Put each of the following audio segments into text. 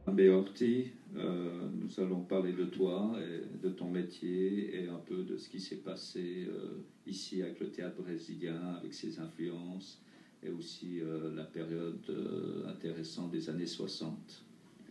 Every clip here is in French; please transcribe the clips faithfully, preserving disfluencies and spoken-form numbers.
Beorti, euh, nous allons parler de toi et de ton métier et un peu de ce qui s'est passé euh, ici avec le théâtre brésilien, avec ses influences et aussi euh, la période euh, intéressante des années soixante.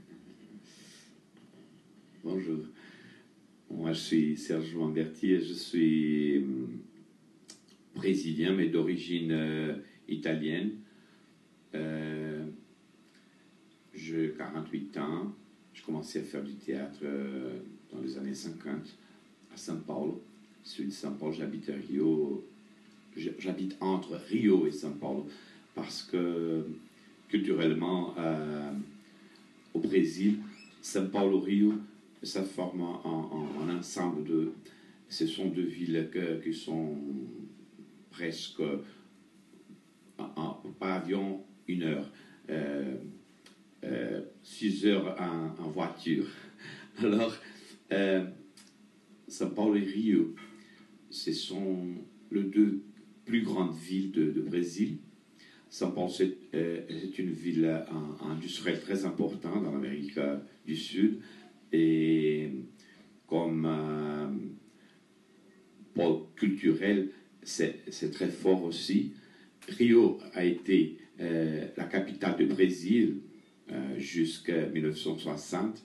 Bonjour, moi je suis Serge Lamberti et je suis brésilien mais d'origine euh, italienne. Euh, j'ai quarante-huit ans, je commençais à faire du théâtre euh, dans les années cinquante à São Paulo. Je suis de São Paulo, j'habite à Rio, j'habite entre Rio et São Paulo parce que culturellement euh, au Brésil, São Paulo-Rio, ça forme un ensemble de... Ce sont deux villes que, qui sont presque en, par avion une heure, euh, euh, six heures en, en voiture. Alors, euh, São Paulo et Rio, ce sont les deux plus grandes villes de, de Brésil. São Paulo, c'est euh, une ville euh, industrielle très importante dans l'Amérique du Sud. Et comme euh, pôle culturel, c'est très fort aussi. Rio a été euh, la capitale du Brésil euh, jusqu'à mille neuf cent soixante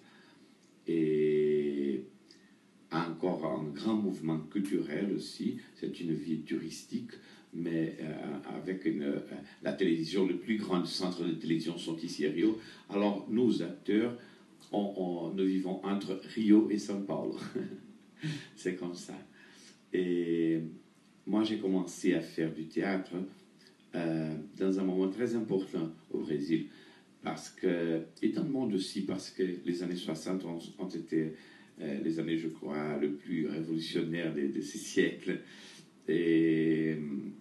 et a encore un grand mouvement culturel aussi. C'est une ville touristique, mais euh, avec une, euh, la télévision, le plus grand centre de télévision sont ici à Rio. Alors, nous, acteurs, on, on, nous vivons entre Rio et São Paulo. C'est comme ça. Et moi, j'ai commencé à faire du théâtre euh, dans un moment très important au Brésil, parce que, et dans le monde aussi, parce que les années soixante ont, ont été euh, les années, je crois, les plus révolutionnaires de, de ces siècles. Et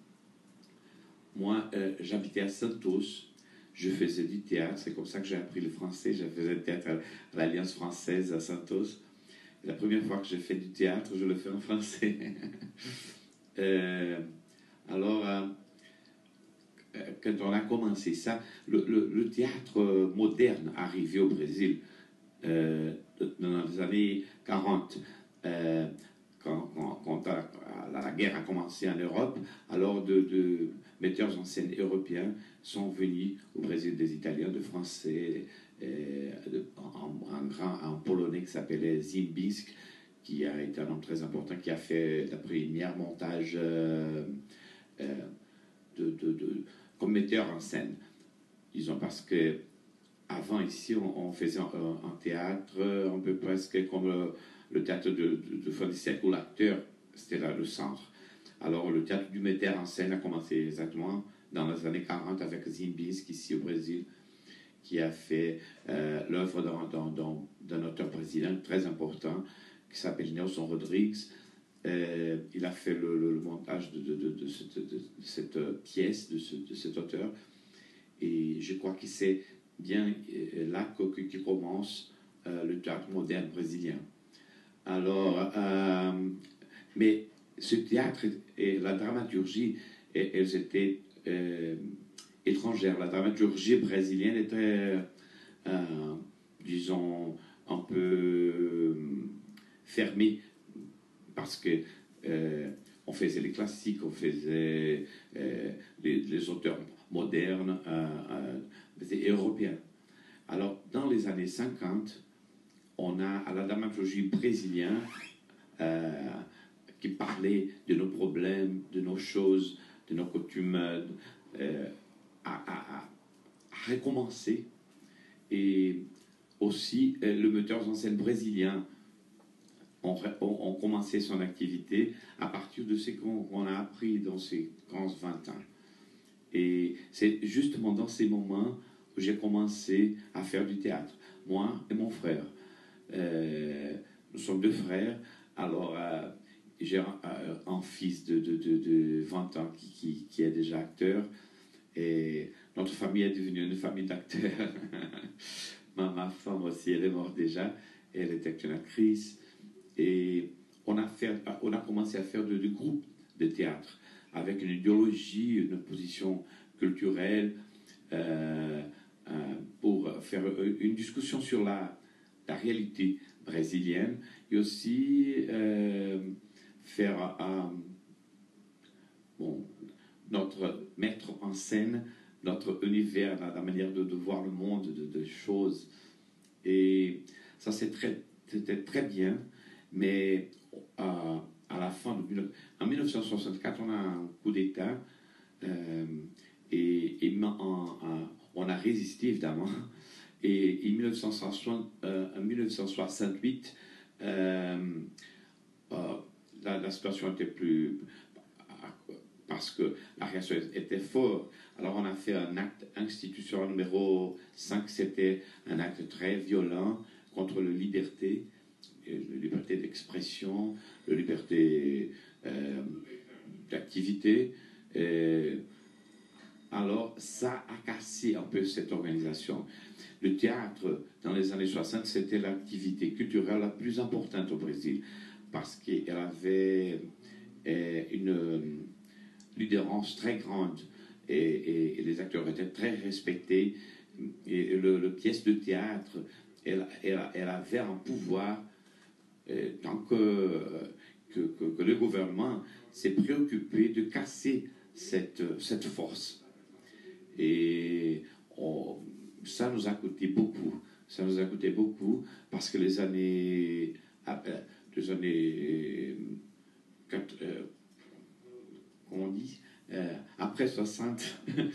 moi, euh, j'habitais à Santos, je faisais du théâtre, c'est comme ça que j'ai appris le français, je faisais du théâtre à, à l'Alliance française à Santos. Et la première fois que j'ai fait du théâtre, je le fais en français. euh, alors, euh, quand on a commencé ça, le, le, le théâtre moderne arrivé au Brésil euh, dans les années quarante, euh, quand, quand, quand la, la guerre a commencé en Europe, alors de, de metteurs en scène européens sont venus au Brésil, des Italiens, de Français, euh, de, un, un grand un Polonais qui s'appelait Ziembisk, qui a été un homme très important, qui a fait la première montage euh, euh, de, de, de, comme metteur en scène. Disons parce que avant ici, on, on faisait un, un théâtre un peu presque comme le, le théâtre de, de, de fin du siècle, où l'acteur, c'était là le centre. Alors, le théâtre du metteur en scène a commencé exactement dans les années quarante avec Ziembisk, ici au Brésil, qui a fait euh, l'œuvre d'un auteur brésilien très important qui s'appelle Nelson Rodrigues. Euh, il a fait le, le, le montage de, de, de, de, cette, de, de cette pièce, de, ce, de cet auteur. Et je crois que c'est bien là que, que, que commence euh, le théâtre moderne brésilien. Alors, euh, mais ce théâtre et la dramaturgie, et, elles étaient euh, étrangères. La dramaturgie brésilienne était, euh, disons, un peu euh, fermée, parce que euh, on faisait les classiques, on faisait euh, les, les auteurs modernes, euh, euh, européens. Alors, dans les années cinquante, on a à la dramaturgie brésilienne euh, qui parlait de nos problèmes, de nos choses, de nos coutumes, euh, à, à, à recommencer. Et aussi, euh, le metteur en scène brésilien ont on, on commencé son activité à partir de ce qu'on on a appris dans ces quinze vingt ans. Et c'est justement dans ces moments où j'ai commencé à faire du théâtre, moi et mon frère. Euh, nous sommes deux frères, alors euh, j'ai un, un fils de, de, de, de vingt ans qui, qui, qui est déjà acteur, et notre famille est devenue une famille d'acteurs. ma, ma femme aussi, elle est morte déjà, elle était une actrice, et on a, fait, on a commencé à faire du groupe de théâtre, avec une idéologie, une position culturelle, euh, euh, pour faire une discussion sur la, la réalité brésilienne et aussi euh, faire euh, bon, notre mettre en scène notre univers, la, la manière de, de voir le monde, de, de choses. Et ça, c'est très, c'était très bien, mais euh, à la fin de en mille neuf cent soixante-quatre, on a un coup d'État euh, et, et en, en, on a résisté évidemment. Et en mille neuf cent soixante, euh, en mille neuf cent soixante-huit, euh, euh, la, la situation était plus parce que la réaction était forte. Alors on a fait un acte institutionnel numéro cinq, c'était un acte très violent contre la liberté, la liberté d'expression, la liberté euh, d'activité. Et alors ça a cassé un peu cette organisation. Le théâtre, dans les années soixante, c'était l'activité culturelle la plus importante au Brésil, parce qu'elle avait euh, une l'adhérence très grande et, et, et les acteurs étaient très respectés et le, le pièce de théâtre elle, elle, elle avait un pouvoir euh, tant que, que, que, que le gouvernement s'est préoccupé de casser cette, cette force et on, ça nous a coûté beaucoup ça nous a coûté beaucoup parce que les années les années quatre, euh, on dit, euh, après soixante,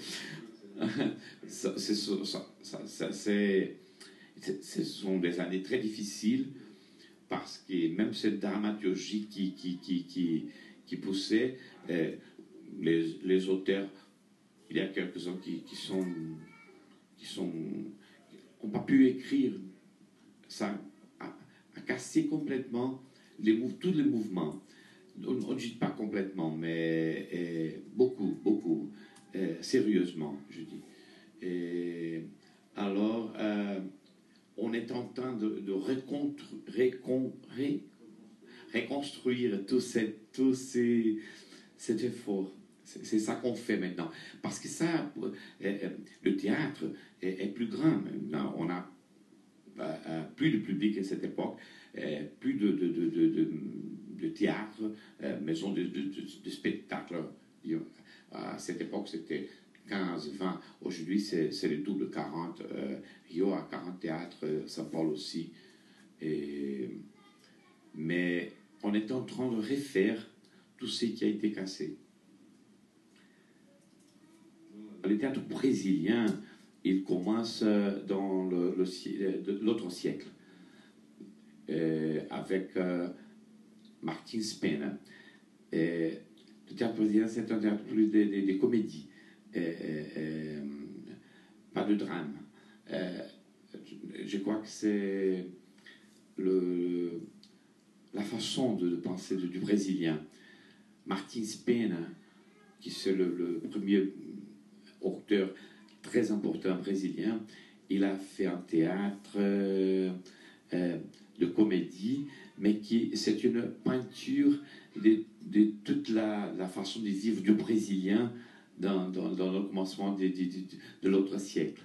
ça, c'est, ça, ça, c'est, ce sont des années très difficiles parce que même cette dramaturgie qui, qui, qui, qui, qui poussait, euh, les, les auteurs, il y a quelques-uns qui, qui sont, qui sont, n'ont pas pu écrire, ça a, a cassé complètement les, tous les mouvements. On ne dit pas complètement, mais euh, beaucoup, beaucoup, euh, sérieusement, je dis. Et alors, euh, on est en train de, de récontru, récon, ré, reconstruire tout, cette, tout ces, cet effort. C'est, c'est ça qu'on fait maintenant. Parce que ça, euh, le théâtre est, est plus grand maintenant. On a euh, plus de public à cette époque, euh, plus de... de, de, de, de de théâtre, euh, maison de, de, de, de spectacle. À cette époque, c'était quinze, vingt. Aujourd'hui, c'est, c'est le double, quarante. Euh, Rio a quarante théâtres, São Paulo aussi. Et, mais on est en train de refaire tout ce qui a été cassé. Le théâtre brésilien, il commence dans le, le, l'autre siècle, euh, avec... Euh, Martins Pena. Et le théâtre brésilien, c'est un théâtre plus des, des, des comédies, et, et, et, pas de drame. Et, je crois que c'est le, la façon de, de penser de, du brésilien. Martins Pena, qui c'est le, le premier auteur très important brésilien, il a fait un théâtre euh, euh, de comédie, mais qui c'est une peinture de, de toute la, la façon de vivre du Brésilien dans, dans, dans le commencement de, de, de, de l'autre siècle.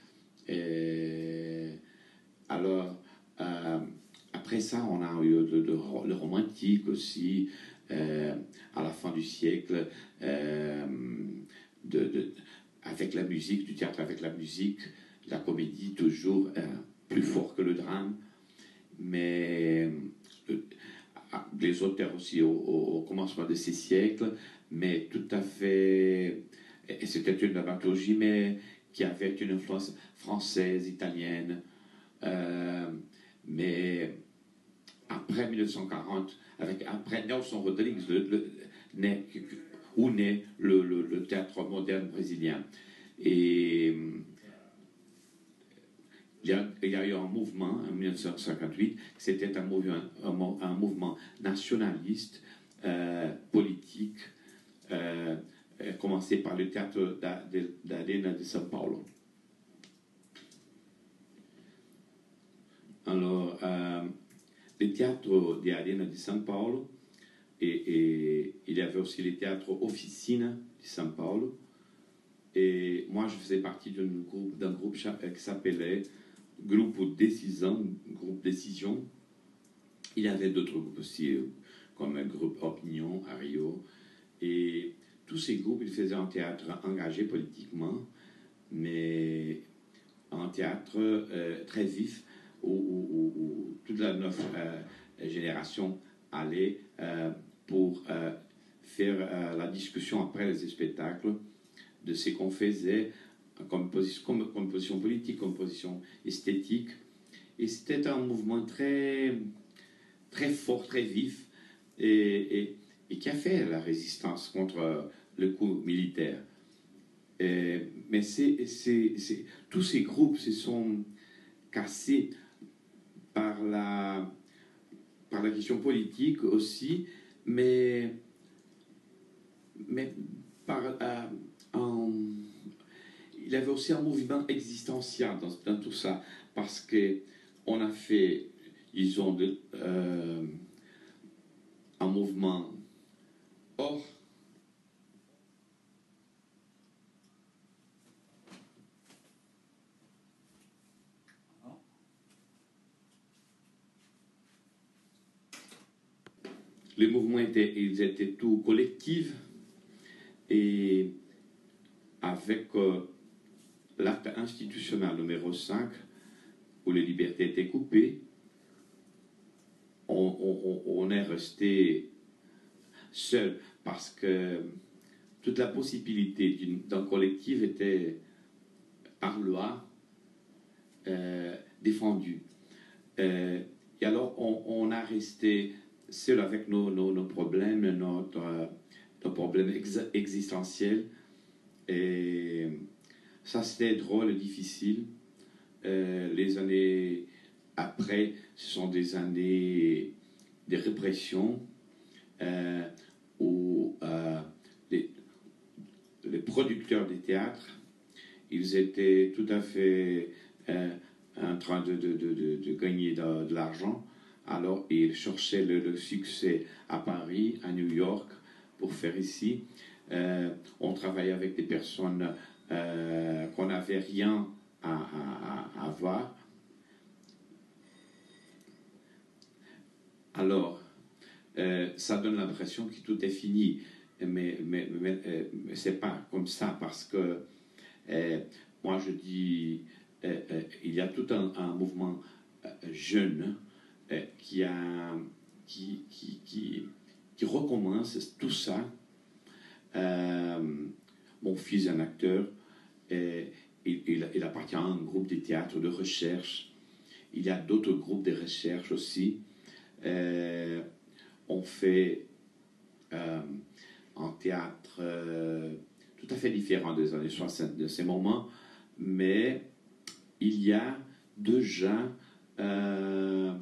Et alors, euh, après ça, on a eu le, le, le romantique aussi, euh, à la fin du siècle, euh, de, de, avec la musique, du théâtre avec la musique, la comédie toujours euh, plus fort que le drame. Mais les auteurs aussi au, au commencement de ces siècles, mais tout à fait, et c'était une dramaturgie, mais qui avait une influence française, italienne, euh, mais après mille neuf cent quarante, avec, après Nelson Rodrigues, le, le, né, où naît le, le, le théâtre moderne brésilien. Et Il y, a, il y a eu un mouvement en mille neuf cent cinquante-huit, c'était un mouvement, un, un mouvement nationaliste, euh, politique, euh, commencé par le théâtre d'Arena de São Paulo. Alors, euh, le théâtre d'Arena de São Paulo, et, et il y avait aussi le théâtre Officina de São Paulo, Et moi, je faisais partie d'un groupe, d'un groupe qui s'appelait Groupe Décision, Groupe Décision. Il y avait d'autres groupes aussi, comme le groupe Opinion à Rio. Et tous ces groupes, ils faisaient un théâtre engagé politiquement, mais un théâtre euh, très vif, où, où, où, où toute la notre euh, génération allait euh, pour euh, faire euh, la discussion après les spectacles de ce qu'on faisait comme position, comme, comme position politique, comme position esthétique. Et c'était un mouvement très, très fort, très vif, et, et, et qui a fait la résistance contre le coup militaire. Et, mais c'est, c'est, c'est, tous ces groupes se sont cassés par la, par la question politique aussi, mais, mais par euh, un, il y avait aussi un mouvement existentiel dans, dans tout ça, parce que on a fait, ils ont de, euh, un mouvement hors les mouvements étaient, ils étaient tous collectifs, et avec euh, l'acte institutionnel numéro cinq, où les libertés étaient coupées, on, on, on est resté seul, parce que toute la possibilité d'un collectif était par loi euh, défendue. Euh, et alors on, on a resté seul avec nos, nos, nos problèmes, notre, euh, nos problèmes ex existentiels. Et ça, c'était drôle et difficile. Euh, les années après, ce sont des années de répression, euh, où euh, les, les producteurs des théâtres, ils étaient tout à fait euh, en train de, de, de, de gagner de, de l'argent. Alors, ils cherchaient le, le succès à Paris, à New York, pour faire ici. Euh, on travaillait avec des personnes euh, qu'on n'avait rien à, à, à voir. Alors, euh, ça donne l'impression que tout est fini. Mais, mais, mais, euh, mais c'est pas comme ça, parce que euh, moi je dis, euh, euh, il y a tout un, un mouvement euh, jeune euh, qui, a, qui, qui, qui, qui recommence tout ça. Euh, mon fils est un acteur, et il, il, il appartient à un groupe de théâtre de recherche. Il y a d'autres groupes de recherche aussi. Euh, on fait euh, un théâtre euh, tout à fait différent des années soixante, de ces moments, mais il y a déjà euh,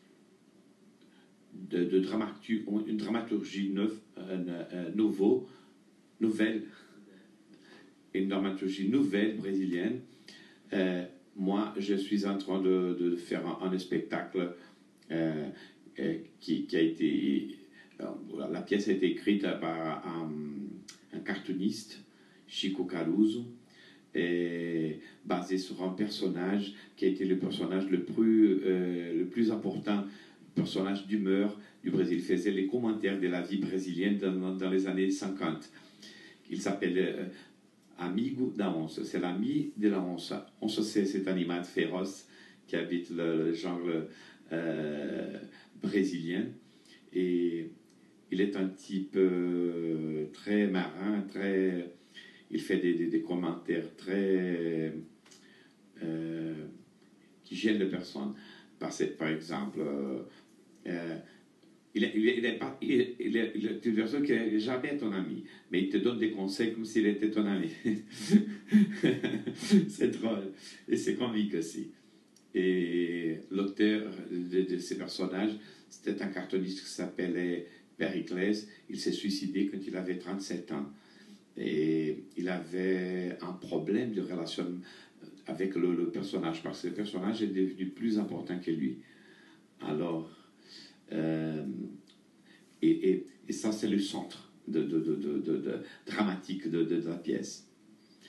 de, de dramaturgie, une dramaturgie neuve, euh, euh, nouveau, nouvelle, une dramaturgie nouvelle brésilienne. Euh, moi, je suis en train de, de faire un, un spectacle euh, euh, qui, qui a été... La pièce a été écrite par un, un cartooniste, Chico Caruso, et basée sur un personnage qui a été le personnage le plus, euh, le plus important, personnage d'humeur du Brésil. Il faisait les commentaires de la vie brésilienne dans, dans les années cinquante. Il s'appelle euh, Amigo da Onça. C'est l'ami de la onça. Onça, c'est cet animal féroce qui habite le, le jungle euh, brésilien. Et il est un type euh, très marin, très, il fait des, des, des commentaires très euh, qui gênent les personnes. Par, par exemple, euh, euh, il est, il est, il est, pas, il est, il est, il est une personne qui n'est jamais ton ami, mais il te donne des conseils comme s'il était ton ami. C'est drôle et c'est comique aussi. Et l'auteur de, de ces personnages, c'était un cartooniste qui s'appelait Périclès. Il s'est suicidé quand il avait trente-sept ans. Et il avait un problème de relation avec le, le personnage, parce que le personnage est devenu plus important que lui. Alors, euh, et, et, et ça, c'est le centre de, de, de, de, de, de dramatique de, de, de la pièce.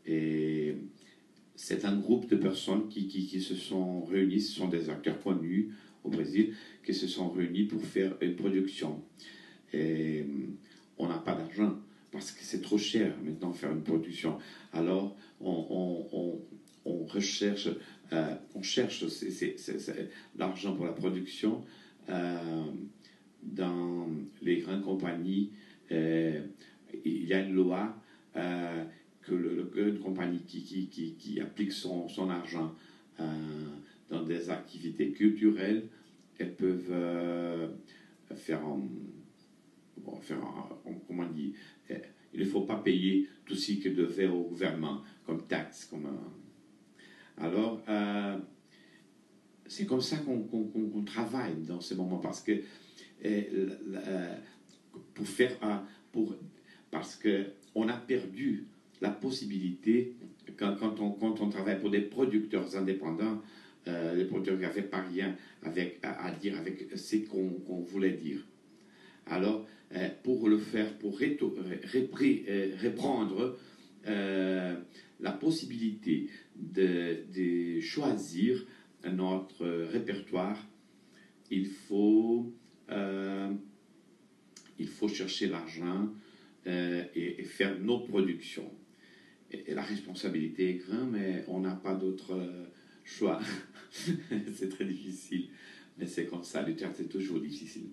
Et c'est un groupe de personnes qui, qui, qui se sont réunis, ce sont des acteurs connus au Brésil, qui se sont réunis pour faire une production. Et on n'a pas d'argent, parce que c'est trop cher maintenant faire une production. Alors, on, on, on, on recherche, euh, on cherche c'est, c'est, c'est, c'est l'argent pour la production euh, dans les grandes compagnies. Euh, il y a une loi euh, que le, le, une compagnie qui, qui, qui, qui applique son, son argent euh, dans des activités culturelles, elles peuvent euh, faire un, bon, faire un, comment on dit, euh, il ne faut pas payer tout ce qu'il devait au gouvernement comme taxe. Comme un... Alors, euh, c'est comme ça qu'on, qu'on, qu'on travaille dans ce moment, parce que euh, euh, pour faire un, pour, parce que on a perdu la possibilité, quand, quand, on, quand on travaille pour des producteurs indépendants, euh, les producteurs qui n'avaient pas rien avec, à, à dire avec ce qu'on, qu'on voulait dire. Alors, euh, pour le faire, pour réto, répri, euh, reprendre euh, la possibilité de, de choisir notre répertoire, il faut, euh, il faut chercher l'argent euh, et, et faire nos productions. Et, et la responsabilité est grande, mais on n'a pas d'autre euh, choix. C'est très difficile, mais c'est comme ça, le théâtre c'est toujours difficile.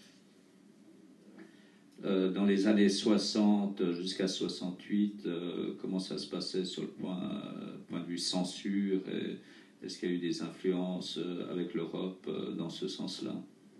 Euh, dans les années soixante jusqu'à soixante-huit, euh, comment ça se passait sur le point, euh, point de vue censure et est-ce qu'il y a eu des influences euh, avec l'Europe euh, dans ce sens-là?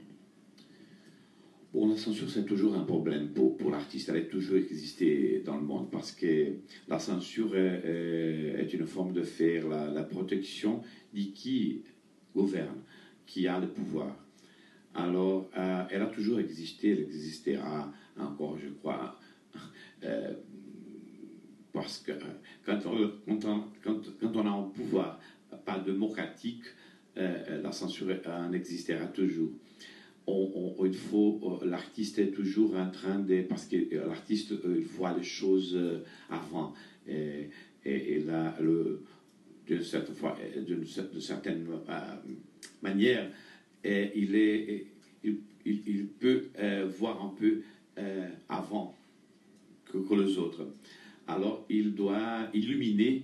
Bon, la censure, c'est toujours un problème pour, pour l'artiste. Elle a toujours existé dans le monde parce que la censure est, est une forme de faire la, la protection de qui gouverne, qui a le pouvoir. Alors, euh, elle a toujours existé, elle existera encore, je crois, euh, parce que quand on, quand, on, quand, quand on a un pouvoir pas démocratique, euh, la censure en existera toujours. On, on, il faut, l'artiste est toujours en train de, parce que l'artiste il voit les choses avant, et, et, et là, le, de cette fois, d'une de certaine euh, manière, et il, est, il, il, il peut euh, voir un peu euh, avant que, que les autres. Alors, il doit illuminer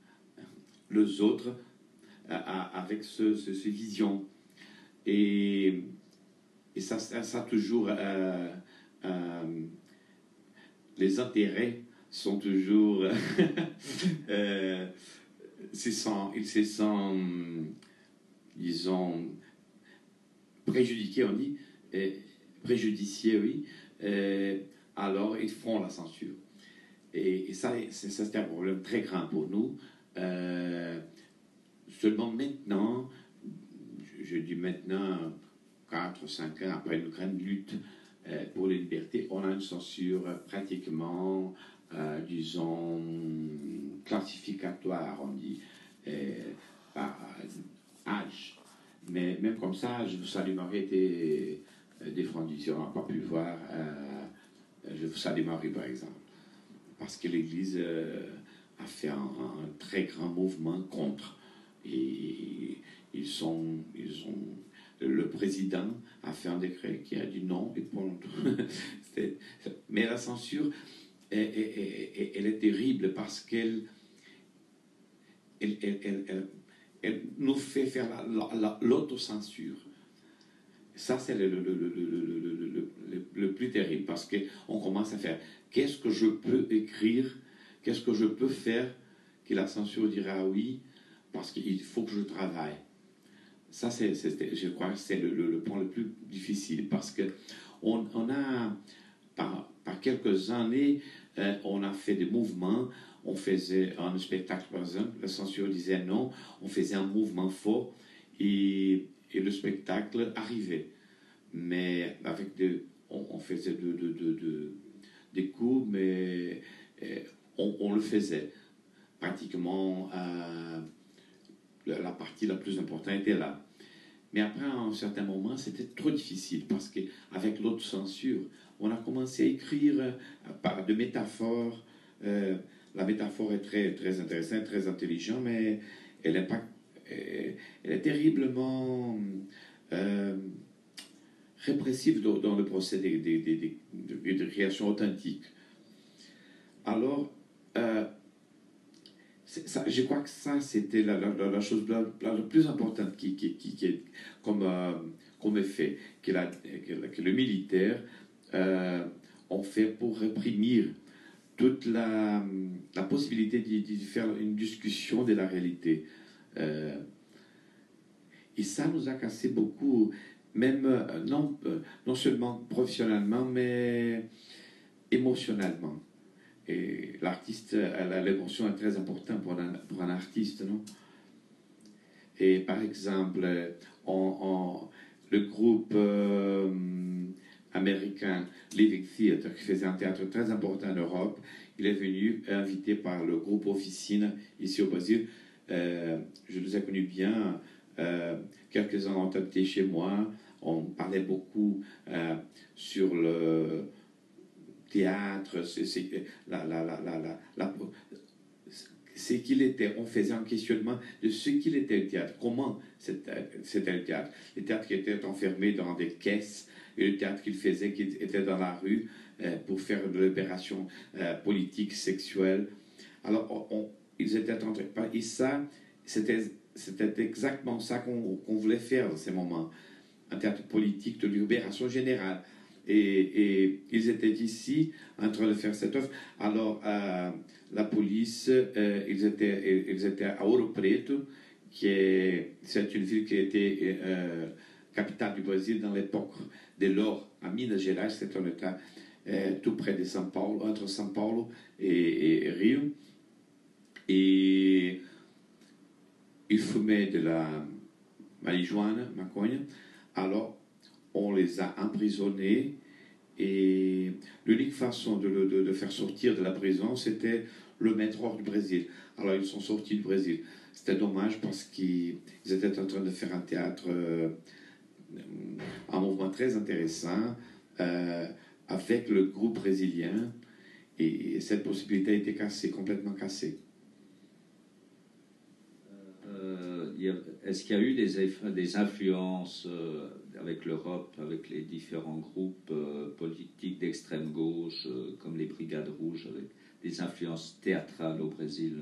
les autres euh, avec ce, ce, ces visions. Et, et ça, ça, ça toujours, euh, euh, les intérêts sont toujours, euh, se sont, ils se sont, disons, préjudiqués, on dit, euh, préjudiciés, oui, euh, alors ils font la censure. Et, et ça, c'est, ça, c'est un problème très grand pour nous. Euh, seulement maintenant, je, je dis maintenant, quatre ou cinq ans après une grande lutte euh, pour les libertés, on a une censure pratiquement, euh, disons, classificatoire, on dit, euh, par âge. Mais même comme ça, Je vous salue Marie était défendu. Si on n'a pas pu voir, euh, Je vous salue Marie, par exemple. Parce que l'Église euh, a fait un, un très grand mouvement contre. Et ils sont, ils ont, le président a fait un décret qui a dit non et point. Mais la censure, elle, elle, elle, elle est terrible parce qu'elle elle, elle, elle, elle, elle nous fait faire la, la, la, l'autocensure. Ça, c'est le, le, le, le, le, le, le, le plus terrible parce qu'on commence à faire qu'est-ce que je peux écrire, qu'est-ce que je peux faire, que la censure dira oui, parce qu'il faut que je travaille. Ça, c'est, c'est, je crois que c'est le, le, le point le plus difficile parce qu'on on a, par, par quelques années, euh, on a fait des mouvements. On faisait un spectacle, par exemple, la censure disait non, on faisait un mouvement fort et, et le spectacle arrivait. Mais avec des, on, on faisait de, de, de, de, des coups, mais euh, on, on le faisait. Pratiquement, euh, la partie la plus importante était là. Mais après, à un certain moment, c'était trop difficile parce qu'avec l'autre censure, on a commencé à écrire euh, par de métaphores. Euh, la métaphore est très, très intéressante, très intelligente, mais elle est, pas, elle est terriblement euh, répressive dans, dans le procédé de, de, de, de, de création authentique. Alors, euh, ça, je crois que ça, c'était la, la, la chose la, la, la plus importante qui, qui, qui, qui est comme, euh, comme effet que, la, que, que le militaire euh, ont fait pour réprimer toute la, la possibilité de, de faire une discussion de la réalité. Euh, et ça nous a cassé beaucoup, même euh, non, euh, non seulement professionnellement, mais émotionnellement. Et l'artiste, l'émotion est très importante pour un, pour un artiste, non? Et par exemple, on, on, le groupe euh, américain Living Theatre, qui faisait un théâtre très important en Europe, il est venu invité par le groupe Officine ici au Brésil. Euh, je les ai connus bien. Euh, quelques-uns ont habité chez moi. On parlait beaucoup euh, sur le théâtre, c'est, c'est, la, la, la, la, la, la, ce qu'il était. On faisait un questionnement de ce qu'il était le théâtre, comment c'était, c'était le théâtre. Le théâtre qui était enfermé dans des caisses, et le théâtre qu'il faisait qui était dans la rue euh, pour faire de l'opération euh, politique, sexuelle. Alors, on, on, ils étaient en train de... Et ça, c'était, c'était exactement ça qu'on, qu'on voulait faire dans ces moments. Un théâtre politique de libération générale. Et, et ils étaient ici en train de faire cette œuvre. Alors, euh, la police, euh, ils, étaient, ils étaient à Ouro Preto, qui est, c'est une ville qui était euh, capitale du Brésil dans l'époque de l'or à Minas Gerais. C'est un état euh, tout près de São Paulo, entre São Paulo et, et Rio. Et ils fumaient de la marijuana, maconha. Alors, on les a emprisonnés et l'unique façon de le de, de faire sortir de la prison, c'était le mettre hors du Brésil. Alors, ils sont sortis du Brésil. C'était dommage parce qu'ils étaient en train de faire un théâtre, euh, un mouvement très intéressant euh, avec le groupe brésilien et, et cette possibilité a été cassée, complètement cassée. Euh, y a, est-ce qu'il y a eu des, des influences euh, avec l'Europe, avec les différents groupes euh, politiques d'extrême gauche, euh, comme les Brigades Rouges, avec des influences théâtrales au Brésil?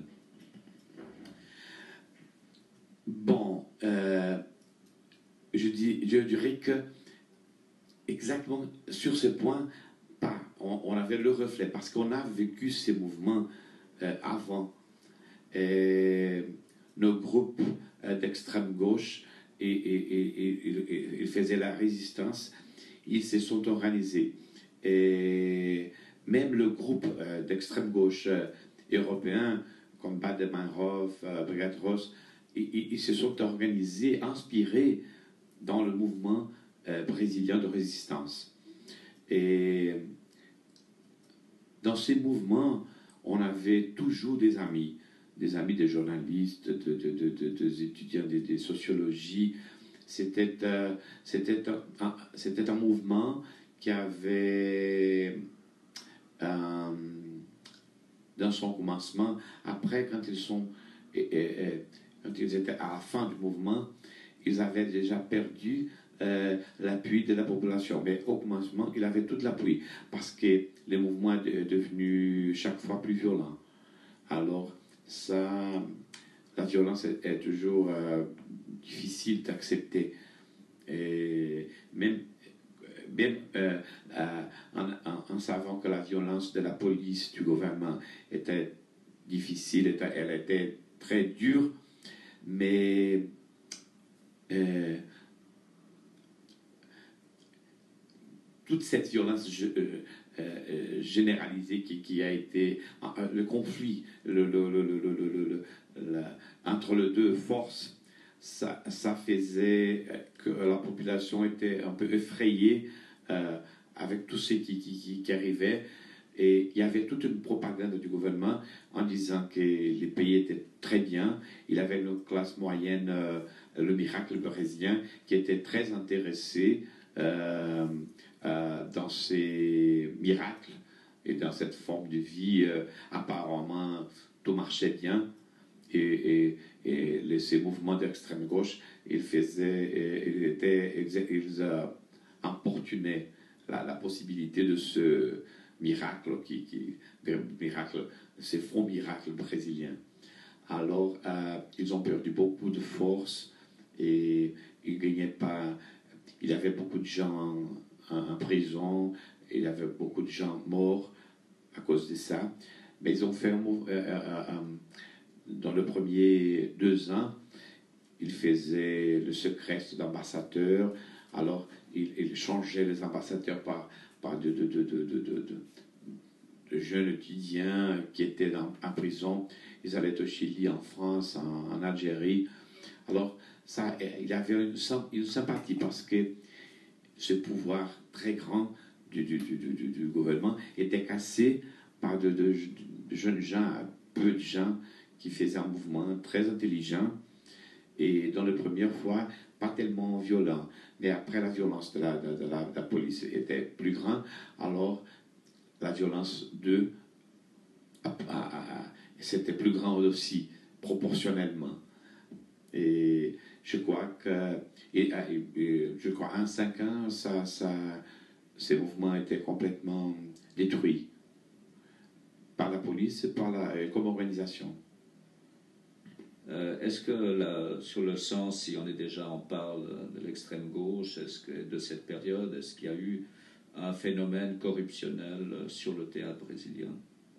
Bon, euh, je, dis, je dirais que exactement sur ce point, pas, on, on avait le reflet, parce qu'on a vécu ces mouvements euh, avant. Et nos groupes euh, d'extrême gauche, et, et, et, et, et, ils faisaient la résistance, ils se sont organisés. Et même le groupe euh, d'extrême gauche euh, européen, comme Baden-Meinhof, euh, Brigade Rose, ils, ils se sont organisés, inspirés dans le mouvement euh, brésilien de résistance. Et dans ces mouvements, on avait toujours des amis, des amis des journalistes, de, de, de, de, des étudiants de, de sociologie. C'était, euh, c'était, un, un, c'était un mouvement qui avait, euh, dans son commencement, après, quand ils, sont, et, et, et, quand ils étaient à la fin du mouvement, ils avaient déjà perdu euh, l'appui de la population. Mais au commencement, ils avaient tout l'appui, parce que le mouvement est devenu chaque fois plus violent. Alors, ça, la violence est, est toujours euh, difficile d'accepter. Et même, même euh, euh, en, en, en savant que la violence de la police, du gouvernement était difficile, était, elle était très dure, mais euh, toute cette violence je, euh, euh, généralisée qui, qui a été euh, le conflit le, le, le, le, le, le, le, entre les deux forces, ça, ça faisait que la population était un peu effrayée euh, avec tout ce qui, qui, qui, qui arrivait. Et il y avait toute une propagande du gouvernement en disant que les pays étaient très bien. Il avait une classe moyenne, euh, le miracle brésilien, qui était très intéressé euh, euh, dans ces miracles. et dans cette forme de vie, euh, apparemment, tout marchait bien. Et, et, et les, ces mouvements d'extrême gauche, ils faisaient, ils étaient, ils euh, importunaient la, la possibilité de ce miracle, qui, qui, des miracles, ces faux miracles brésiliens. Alors, euh, ils ont perdu beaucoup de force et ils gagnaient pas. Il y avait beaucoup de gens en, en prison, il y avait beaucoup de gens morts à cause de ça. Mais ils ont fait un mouvement. Euh, euh, euh, dans les premiers deux ans, ils faisaient le secret d'ambassadeurs. Alors, ils, ils changeaient les ambassadeurs par, par de, de, de, de, de, de, de jeunes étudiants qui étaient dans, en prison. Ils allaient au Chili, en France, en, en Algérie. Alors, ça, il y avait une, une sympathie parce que ce pouvoir très grand du, du, du, du, du gouvernement était cassé par de, de, de jeunes gens, peu de gens qui faisaient un mouvement très intelligent et dans la première fois, pas tellement violent. Mais après, la violence de la, de, de la, de la police était plus grande, alors la violence de c'était plus grand aussi, proportionnellement. Et je crois que, et, et, je crois, en cinq ans, ça, ça, ces mouvements étaient complètement détruits par la police et par la, comme organisation. Euh, est-ce que la, sur le sens, si on est déjà, on parle de l'extrême gauche, est-ce que de cette période, est-ce qu'il y a eu un phénomène corruptionnel sur le théâtre brésilien?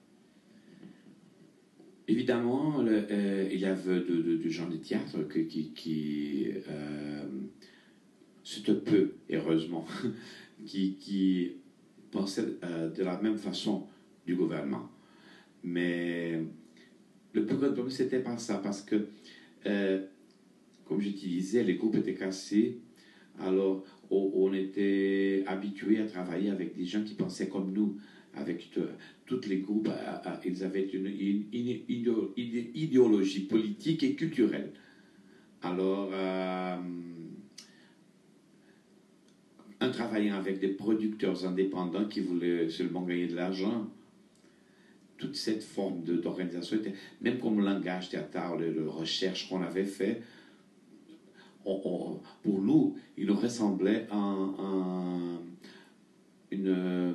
Évidemment, le, euh, il y avait de, de, de gens de théâtre qui, qui, qui euh, c'était peu, heureusement, qui, qui pensaient euh, de la même façon du gouvernement. Mais le plus grand problème, c'était pas ça, parce que, euh, comme je te disais, les groupes étaient cassés, alors on, on était habitué à travailler avec des gens qui pensaient comme nous, avec tous les groupes, à, à, ils avaient une, une, une, une idéologie politique et culturelle. Alors, euh, en travaillant avec des producteurs indépendants qui voulaient seulement gagner de l'argent, toute cette forme d'organisation, même comme le langage théâtral, la recherche qu'on avait fait, on, on, pour nous, il nous ressemblait à, à une...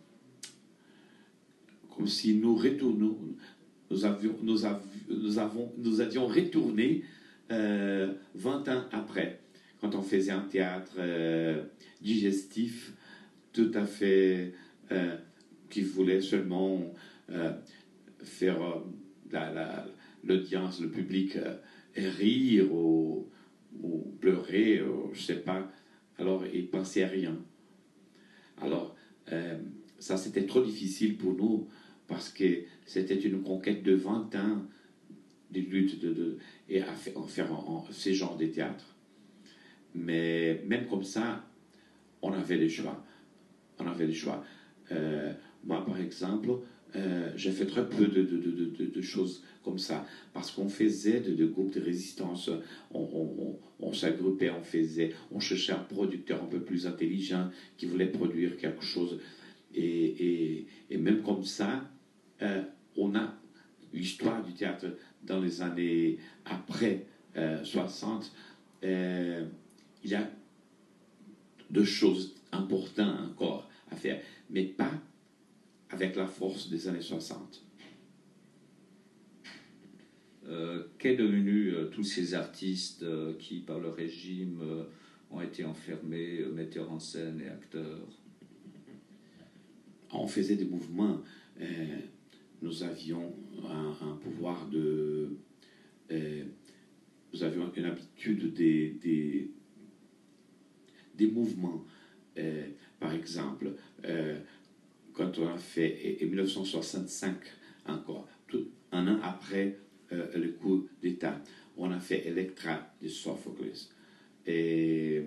comme si nous retournons, nous avions, nous, avions, nous, avons, nous avions retourné euh, vingt ans après, quand on faisait un théâtre euh, digestif, tout à fait, euh, qui voulait seulement euh, faire euh, l'audience, le public euh, rire ou, ou pleurer, ou, je ne sais pas. Alors, ils ne pensaient à rien. Alors, euh, ça, c'était trop difficile pour nous, parce que c'était une conquête de vingt ans de lutte de, de, et à faire, en faire en, en, ces genres de théâtre. Mais même comme ça, on avait des choix. On avait des choix. Euh, moi, par exemple, euh, j'ai fait très peu de, de, de, de, de choses comme ça, parce qu'on faisait de, de groupes de résistance, on, on, on, on s'agrupait, on faisait, on cherchait un producteur un peu plus intelligent qui voulait produire quelque chose. Et, et, et même comme ça, euh, on a l'histoire du théâtre dans les années après euh, soixante. Euh, il y a deux choses importantes encore à faire, mais pas avec la force des années soixante. Euh, Qu'est devenu euh, tous ces artistes euh, qui, par le régime, euh, ont été enfermés, euh, metteurs en scène et acteurs? On faisait des mouvements. Euh, nous avions un, un pouvoir de... Euh, nous avions une habitude des, des, des mouvements. Euh, par exemple, euh, quand on a fait, en mille neuf cent soixante-cinq encore, tout, un an après euh, le coup d'État, on a fait Electra de Sophocles. Et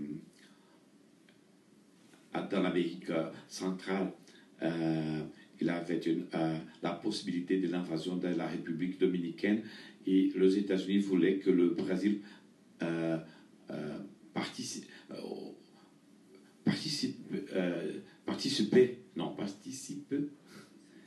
dans l'Amérique centrale, euh, il avait une, euh, la possibilité de l'invasion de la République dominicaine, et les États-Unis voulaient que le Brésil euh, euh, participe, euh, participe, euh, participer, non, participe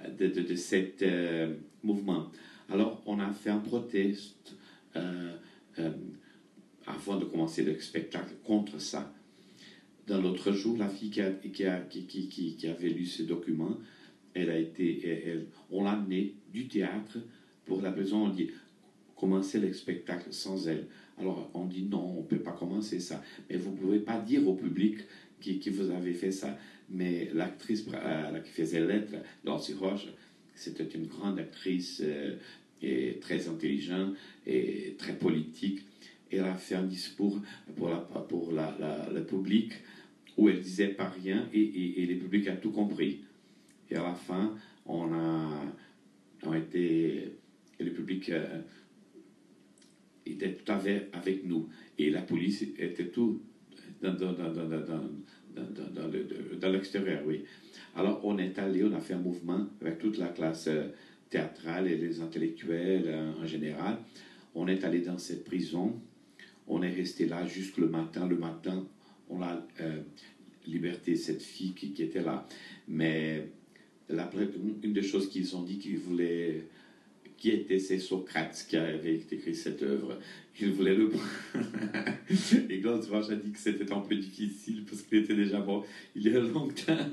de, de, de cet euh, mouvement. Alors, on a fait un proteste euh, euh, avant de commencer le spectacle contre ça. Dans l'autre jour, la fille qui, a, qui, a, qui, qui, qui avait lu ce document, elle a été, elle, elle, on l'a amenée du théâtre pour la prison. On dit commencer le spectacle sans elle. Alors on dit non, on ne peut pas commencer ça. Mais vous ne pouvez pas dire au public qui, qui vous avez fait ça. Mais l'actrice euh, qui faisait lettre, Nancy Roche, c'était une grande actrice euh, et très intelligente et très politique. Elle a fait un discours pour, la, pour la, la, le public où elle disait pas rien et, et, et le public a tout compris. Et à la fin, on a, on a été, et le public euh, était tout à fait avec nous. Et la police était tout dans, dans, dans, dans, dans, dans, dans, le, dans l'extérieur, oui. Alors on est allé, on a fait un mouvement avec toute la classe théâtrale et les intellectuels en général. On est allé dans cette prison. On est resté là jusqu'au matin. Le matin, on a euh, libéré cette fille qui, qui était là. Mais la, une des choses qu'ils ont dit qu'ils voulaient, qui était c'est Socrate qui avait écrit cette œuvre, qu'ils voulaient le prendre. Et Claude Roche a dit que c'était un peu difficile parce qu'il était déjà mort il y a longtemps.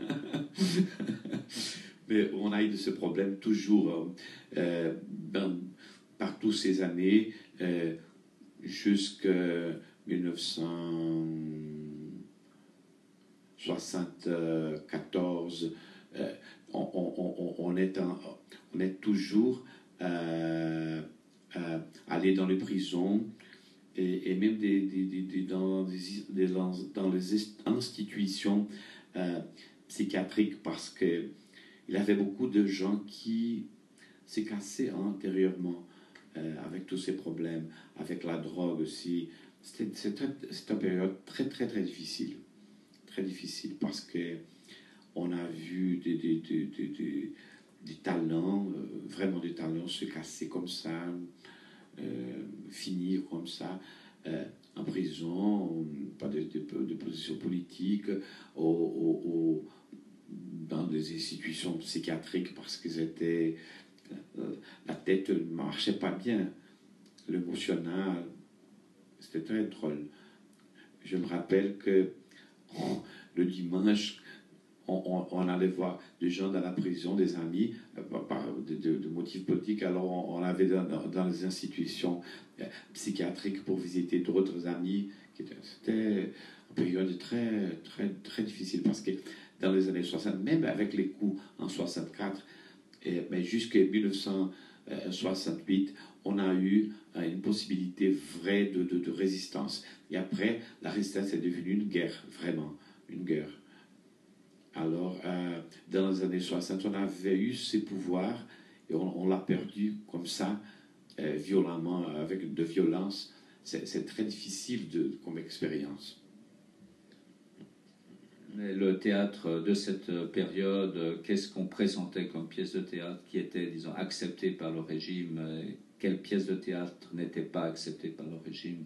Mais on a eu de ce problème toujours euh, dans, par toutes ces années. Euh, jusqu'à mille neuf cent soixante-quatorze, euh, on, on, on, on, est en, on est toujours euh, euh, allé dans les prisons et, et même des, des, des, des, dans, des, des, dans les institutions euh, psychiatriques parce qu'il y avait beaucoup de gens qui s'est cassé intérieurement. Euh, avec tous ces problèmes, avec la drogue aussi. C'était, c'était, c'était une période très, très, très difficile. Très difficile parce qu'on a vu des, des, des, des, des, des talents, euh, vraiment des talents se casser comme ça, euh, finir comme ça, euh, en prison, pas de, de, de position politique, au, au, au, dans des institutions psychiatriques parce qu'ils étaient... La tête ne marchait pas bien, l'émotionnel, c'était très drôle. Je me rappelle que oh, le dimanche, on, on, on allait voir des gens dans la prison, des amis, par de, de, de motifs politiques. Alors on, on allait dans, dans, dans les institutions euh, psychiatriques pour visiter d'autres amis. C'était une période très, très, très difficile parce que dans les années soixante, même avec les coups en soixante-quatre, et, mais jusqu'à mille neuf cent soixante-huit, on a eu euh, une possibilité vraie de, de, de résistance. Et après, la résistance est devenue une guerre, vraiment, une guerre. Alors, euh, dans les années soixante, on avait eu ces pouvoirs et on, on l'a perdu comme ça, euh, violemment, avec de violence. C'est, c'est très difficile de, comme expérience. Mais le théâtre de cette période, qu'est-ce qu'on présentait comme pièce de théâtre qui était, disons, acceptée par le régime? Quelle pièce de théâtre n'était pas acceptée par le régime?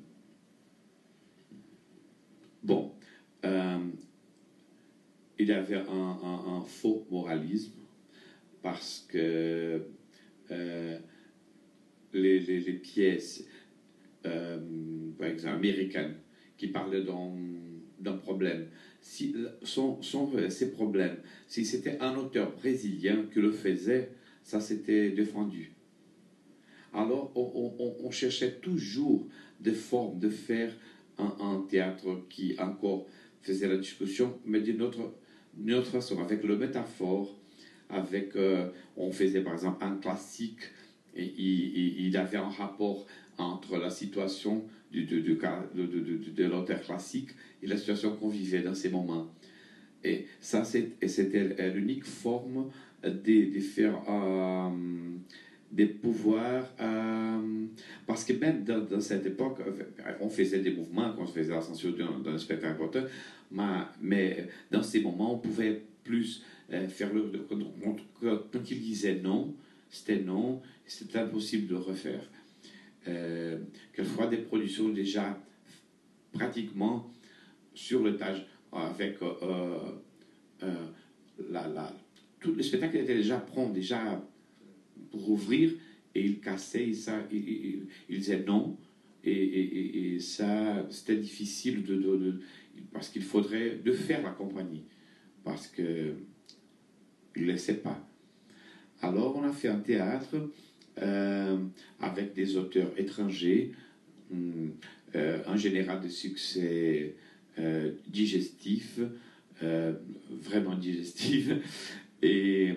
Bon, euh, il y avait un, un, un faux moralisme parce que euh, les, les, les pièces, euh, par exemple, américaines, qui parlaient d'un, d'un problème, si, sont, sont ces problèmes, si c'était un auteur brésilien qui le faisait, ça s'était défendu. Alors on, on, on cherchait toujours des formes de faire un, un théâtre qui encore faisait la discussion, mais d'une autre, d'une autre façon, avec le métaphore, avec, euh, on faisait par exemple un classique, et il, il avait un rapport entre la situation de, de, de, de, de, de, de l'auteur classique et la situation qu'on vivait dans ces moments. Et ça, c'était l'unique forme de, de faire euh, des pouvoirs, euh, parce que même dans, dans cette époque, on faisait des mouvements, quand on faisait la censure d'un, d'un spectacle important, mais, mais dans ces moments, on pouvait plus euh, faire le... Quand il disait non, c'était non, c'était impossible de refaire. Euh, quelquefois des productions déjà pratiquement sur le tâche avec euh, euh, la, la, tout le spectacle était déjà prêt, déjà pour ouvrir, et il cassait, et ça, il, il, il disait non, et, et, et ça, c'était difficile de, de, de parce qu'il faudrait de faire la compagnie, parce que il ne laissait pas. Alors on a fait un théâtre euh, avec des auteurs étrangers, euh, en général de succès euh, digestif, euh, vraiment digestif, et,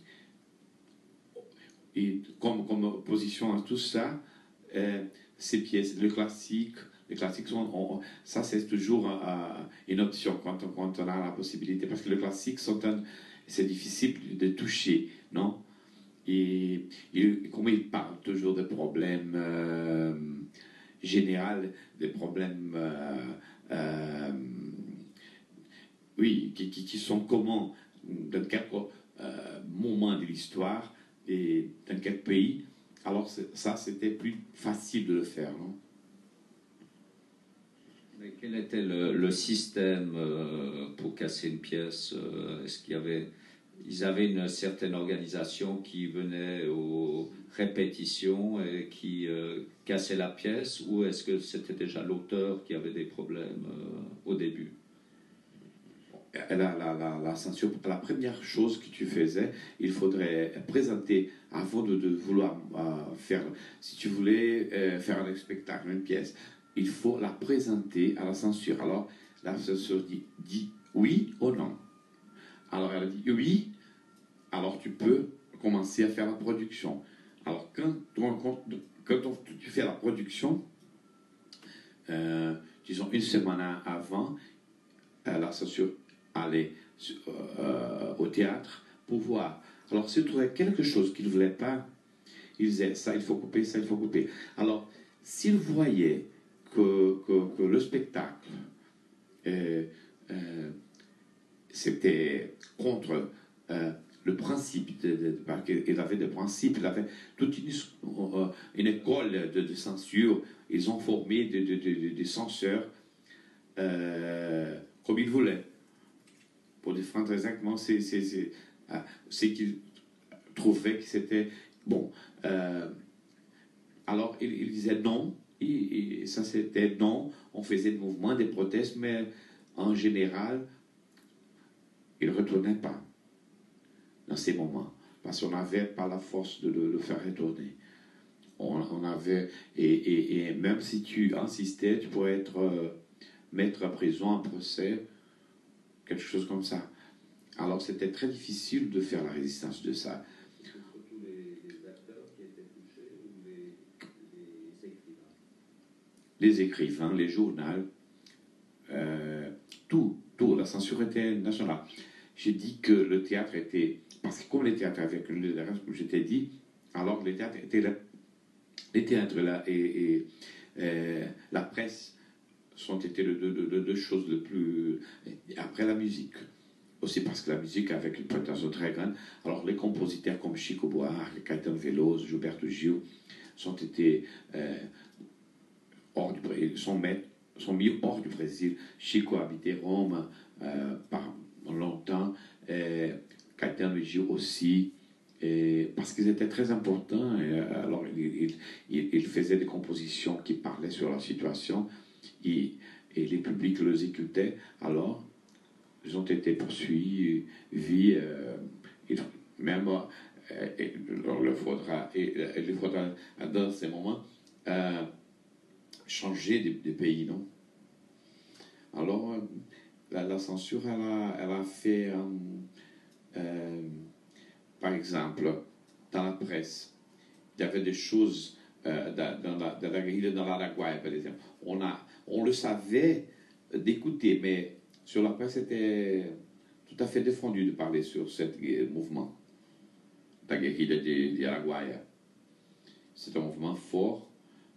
et comme, comme opposition à tout ça, euh, ces pièces, le classique, les classiques sont, on, ça c'est toujours un, une option quand on, quand on a la possibilité, parce que les classiques sont un, c'est difficile de toucher, non? Et, et comme il parle toujours des problèmes euh, généraux, des problèmes euh, euh, oui, qui, qui, qui sont communs dans quel euh, moment de l'histoire et dans quel pays, alors ça c'était plus facile de le faire, non? Mais quel était le, le système euh, pour casser une pièce? euh, Est-ce qu'il y avait, ils avaient une certaine organisation qui venait aux répétitions et qui euh, cassait la pièce, ou est-ce que c'était déjà l'auteur qui avait des problèmes euh, au début? La, la, la, la, censure, la première chose que tu faisais, il faudrait présenter, avant de, de vouloir euh, faire, si tu voulais euh, faire un spectacle, une pièce, il faut la présenter à la censure. Alors, la censure dit, dit oui ou non. Alors, elle dit oui, alors tu peux commencer à faire la production. Alors, quand, quand, quand tu fais la production, euh, disons une semaine avant, euh, la censure allait euh, au théâtre pour voir. Alors, s'il trouvait quelque chose qu'il ne voulait pas, il disait ça, il faut couper, ça, il faut couper. Alors, s'il voyait que, que, que le spectacle, euh, euh, c'était contre euh, le principe, de, de, de, il avait des principes, il avait toute une, euh, une école de, de censure, ils ont formé des de, de, de, de censeurs euh, comme ils voulaient. Pour défendre exactement c'est ce qu'ils trouvaient que c'était bon. Euh, alors, il, il disait non, et, et ça c'était non, on faisait des mouvements, des protestes, mais en général, il ne retournait pas dans ces moments, parce qu'on n'avait pas la force de le, le faire retourner. On, on avait, et, et, et même si tu insistais, tu pourrais être euh, mettre à prison, en procès, quelque chose comme ça. Alors c'était très difficile de faire la résistance de ça. Surtout les, les acteurs qui étaient touchés ou les, les écrivains? Les écrivains, les journaux, euh, tout, tout, la censure était nationale. J'ai dit que le théâtre était, parce que comme les théâtres avec le reste, comme je t'ai dit, alors les théâtres étaient là, les théâtres là et, et euh, la presse sont été les deux, deux, deux choses les plus, après la musique. Aussi parce que la musique avec une prétention très grande. Alors les compositeurs comme Chico Buarque, Caetano Veloso, Gilberto Gil sont été euh, hors du Brésil, sont, sont mis hors du Brésil. Chico habitait Rome euh, par longtemps, et Caetano Gil aussi, et parce qu'ils étaient très importants. Et alors ils il, il faisaient des compositions qui parlaient sur la situation, et, et les publics les écoutaient. Alors ils ont été poursuivis, euh, et même euh, et, il faudra, et, il faudra dans ces moments euh, changer de, de pays, non? Alors la, la censure, elle a, elle a fait, euh, euh, par exemple, dans la presse, il y avait des choses euh, dans, dans la dans la guérilla dans l'Araguaï, par exemple. On a, on le savait d'écouter, mais sur la presse, c'était tout à fait défendu de parler sur ce mouvement, la guérilla de, de Araguaia. C'est un mouvement fort,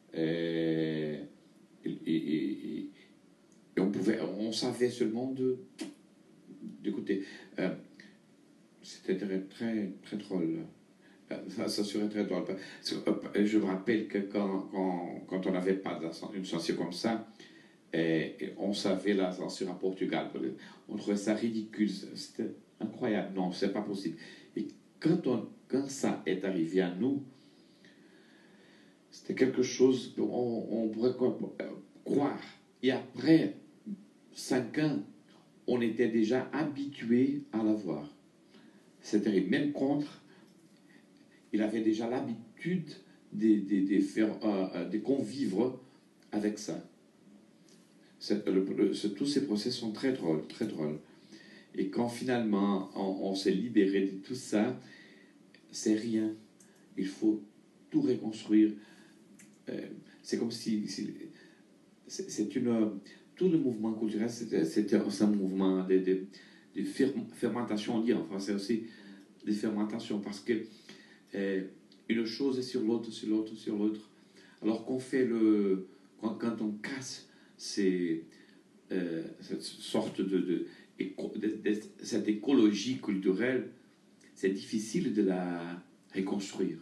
et, et, et, et on, pouvait, on savait seulement d'écouter. Euh, C'était très, très, très drôle. Ça, ça serait très drôle. Je me rappelle que quand, quand, quand on n'avait pas une censure comme ça, et, et on savait la censure à Portugal. On trouvait ça ridicule. C'était incroyable. Non, c'est pas possible. Et quand, on, quand ça est arrivé à nous, c'était quelque chose qu'on on pourrait croire. Et après cinq ans, on était déjà habitué à la voir. C'est terrible. Même contre, il avait déjà l'habitude de, de, de, faire, euh, de convivre avec ça. Le, le, tous ces procès sont très drôles, très drôles. Et quand finalement on, on s'est libéré de tout ça, c'est rien. Il faut tout reconstruire. Euh, c'est comme si, si c'est une tout le mouvement culturel, c'est un mouvement de, de, de fermentation, on dit en français aussi, de fermentation, parce que euh, une chose est sur l'autre, sur l'autre, sur l'autre. Alors qu'on fait le, quand, quand on casse ces, euh, cette sorte de, de, de, de cette écologie culturelle, c'est difficile de la reconstruire.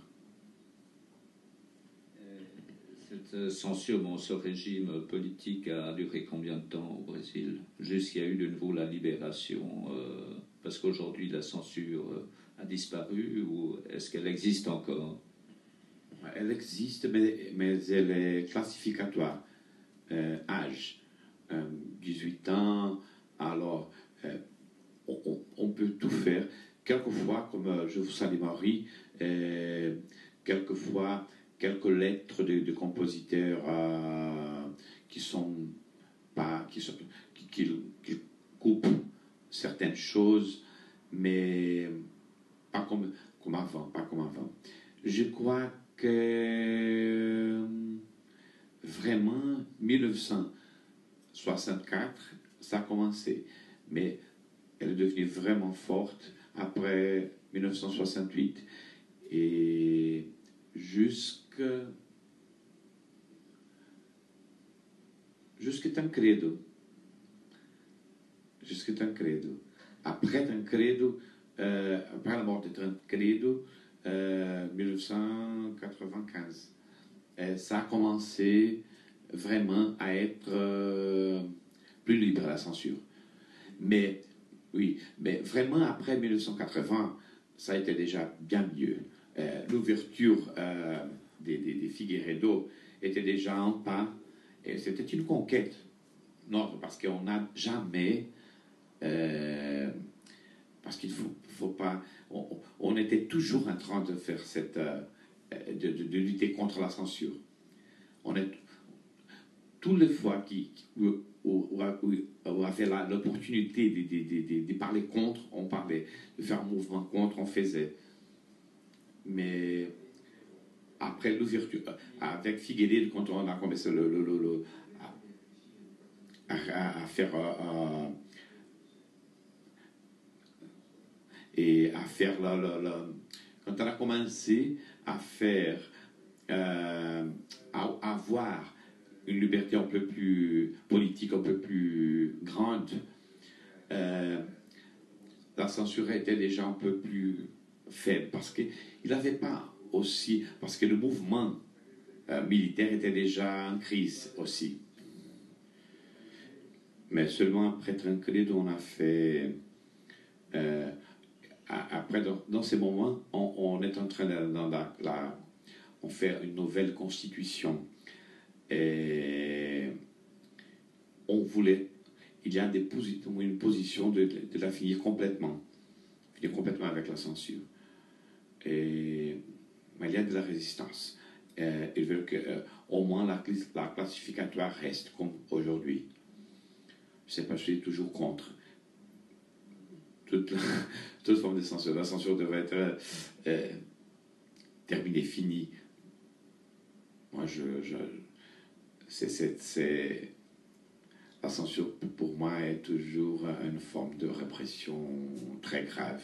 Cette censure, bon, ce régime politique a duré combien de temps au Brésil? Jusqu'il y a eu de nouveau la libération, euh, parce qu'aujourd'hui la censure a disparu, ou est-ce qu'elle existe encore? Elle existe, mais, mais elle est classificatoire. Euh, âge, euh, dix-huit ans, alors euh, on, on peut tout faire. Quelquefois, comme euh, Je vous salue Marie, euh, quelquefois quelques lettres de, de compositeurs euh, qui sont pas, qui, sont, qui, qui, qui coupent certaines choses, mais pas comme, comme avant, pas comme avant. Je crois que vraiment mille neuf cent soixante-quatre, ça a commencé, mais elle est devenue vraiment forte après mille neuf cent soixante-huit et jusqu'à jusqu'à Tancredo. Jusqu'à Tancredo. Après Tancredo, euh, après la mort de Tancredo, euh, mille neuf cent quatre-vingt-quinze, euh, ça a commencé vraiment à être euh, plus libre à la censure. Mais, oui, mais vraiment après mille neuf cent quatre-vingts, ça a été déjà bien mieux. Euh, L'ouverture euh, des, des, des Figueiredo était déjà en pas, et c'était une conquête. Non, parce qu'on n'a jamais, euh, parce qu'il faut, faut pas, on, on était toujours en train de faire cette, euh, de, de, de lutter contre la censure. On est toutes les fois qu'on on avait l'opportunité de, de, de, de parler contre, on parlait, de faire un mouvement contre, on faisait. Mais après l'ouverture, avec Figueiredo, quand on a commencé le, le, le, le, à, à faire à, et à faire la, la, la, quand on a commencé à faire euh, à, à avoir une liberté un peu plus politique, un peu plus grande, euh, la censure était déjà un peu plus faible parce qu'il n'avait pas aussi, parce que le mouvement euh, militaire était déjà en crise aussi. Mais seulement après Tancredo, on a fait, euh, après dans, dans ces moments, on, on est en train de, dans la, la, on fait une nouvelle constitution. Et on voulait, il y a des positions, une position de, de, de la finir complètement, finir complètement avec la censure. Et, mais il y a de la résistance. Euh, ils veulent que euh, au moins la, la classificatoire reste comme aujourd'hui. Je ne sais pas, je suis toujours contre toute, la, toute forme de censure. La censure devrait être euh, terminée, finie. Moi, je, je C'est, c'est, c'est... La censure, pour moi, est toujours une forme de répression très grave.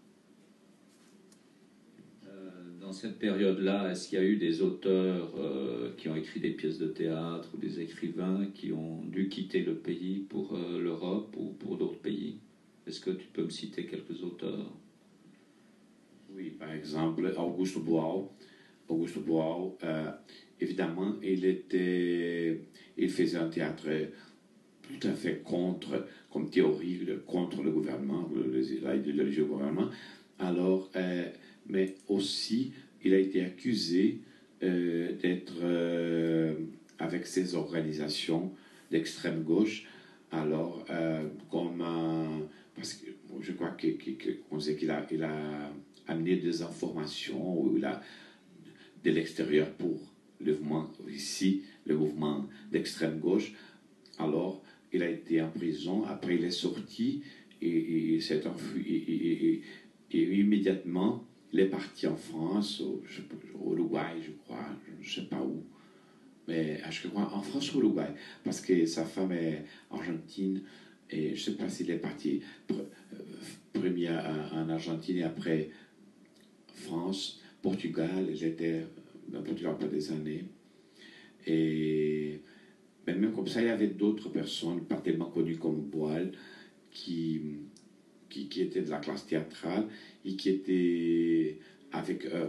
Euh, dans cette période-là, est-ce qu'il y a eu des auteurs euh, qui ont écrit des pièces de théâtre ou des écrivains qui ont dû quitter le pays pour euh, l'Europe ou pour d'autres pays? Est-ce que tu peux me citer quelques auteurs? Oui, par exemple, Augusto Boal. Augusto Boal, euh, évidemment, il était... Il faisait un théâtre tout à fait contre, comme théorie, contre le gouvernement, l'idéologie du gouvernement. Alors, euh, mais aussi, il a été accusé euh, d'être euh, avec ces organisations d'extrême gauche. Alors, euh, comme un, parce que je crois que, que, que, qu'on sait qu'il a, il a amené des informations ou il a de l'extérieur pour le mouvement ici, le mouvement d'extrême gauche. Alors, il a été en prison. Après, il est sorti et, et s'est enfui. Et, et, et, et immédiatement, il est parti en France, au, je, au Uruguay, je crois, je ne sais pas où. Mais je crois en France ou au Uruguay, parce que sa femme est argentine. Et je ne sais pas s'il est parti premier en Argentine et après France, Portugal. J'étais dans Portugal pendant des années. Et mais même comme ça, il y avait d'autres personnes, pas tellement connues comme Boal, qui, qui, qui étaient de la classe théâtrale et qui étaient avec... Euh,